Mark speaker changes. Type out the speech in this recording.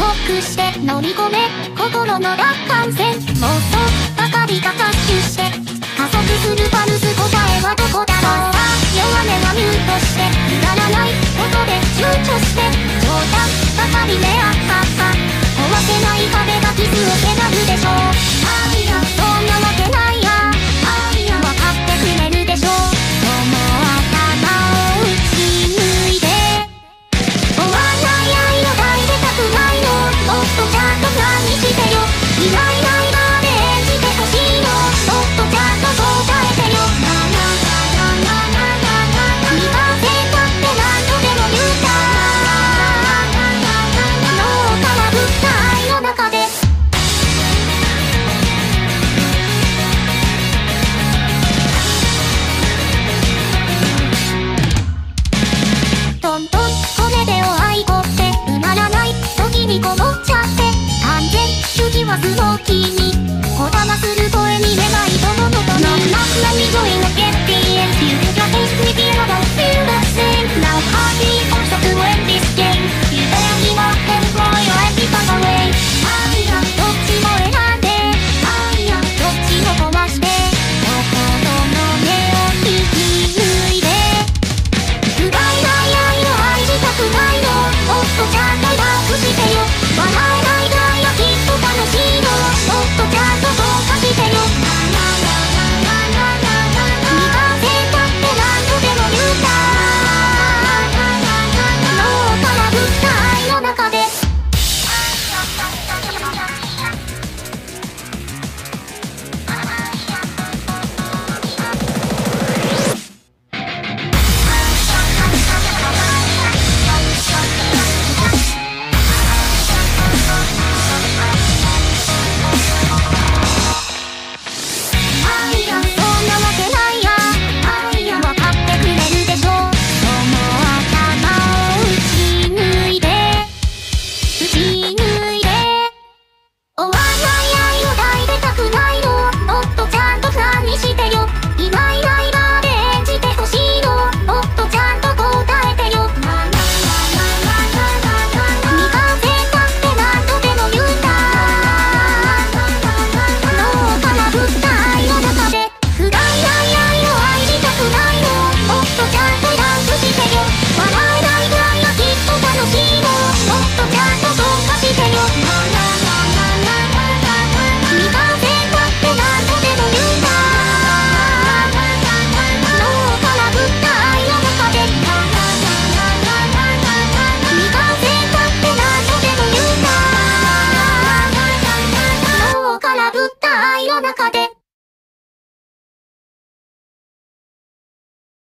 Speaker 1: クして飲み込め心の楽観線妄想ばかりが合集して加速するパルス答えはどこだろう弱音はミュートしてくだらないことで躊躇して冗談ばかりであっはっは壊せない壁が傷を迫るでしょうそんなわけないやわかってくれるでしょうその頭を打ち抜いて終わんない愛の抱いてたくないのもっとちゃんと何してよイライライラで演じてほしいのもっとちゃんと答えてよ未完成だって何度でも言うた脳を空振った愛の中でトントンこれでお愛子って埋まらない時にこもっちゃって完全主義はスモーキーにこだまする声に出ないとのことに Not let me going to get the end You just taste me feel I don't feel the same Now hardly forced to win this game You better give up and throw your empty thoughts away どっちも選んでどっちも壊して心の根を引き抜いて奪えない愛を愛したくないのもっとちゃんと楽してよ笑えない愛はきっと楽しいのもっとちゃんと消化してよ未完成だって何度でも言うた脳を空振った愛の中で空振った愛の中で